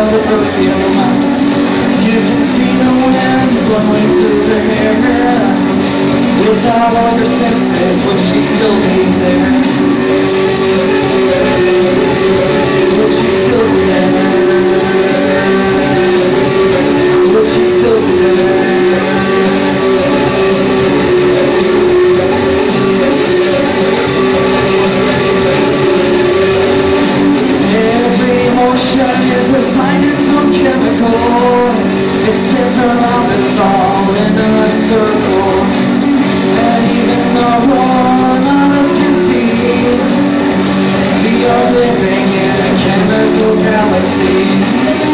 of the perfume. You can see the wind blowing through the hair. Without all your senses, would she still be there? Would she still be there? Would she still be there? Every emotion is assigned its own chemical. It spins around us all in a circle. And even though none of us can see, we are living in a chemical galaxy.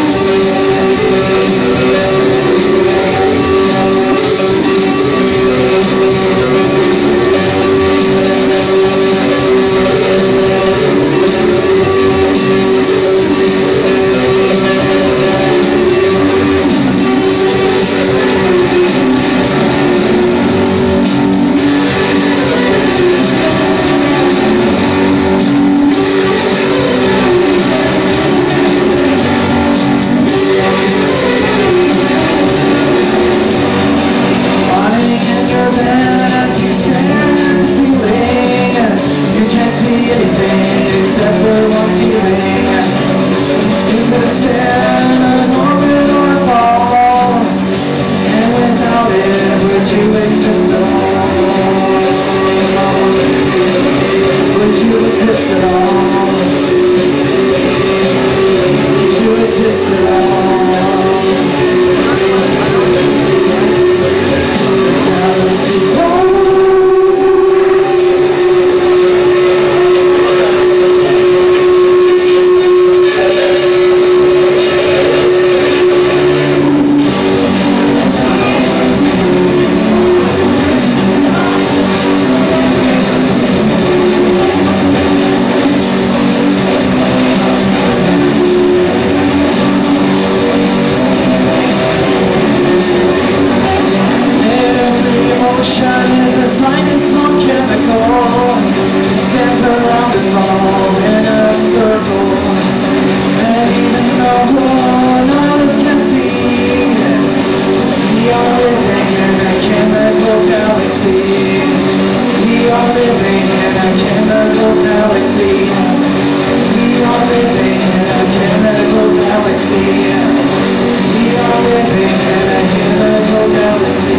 Galaxy.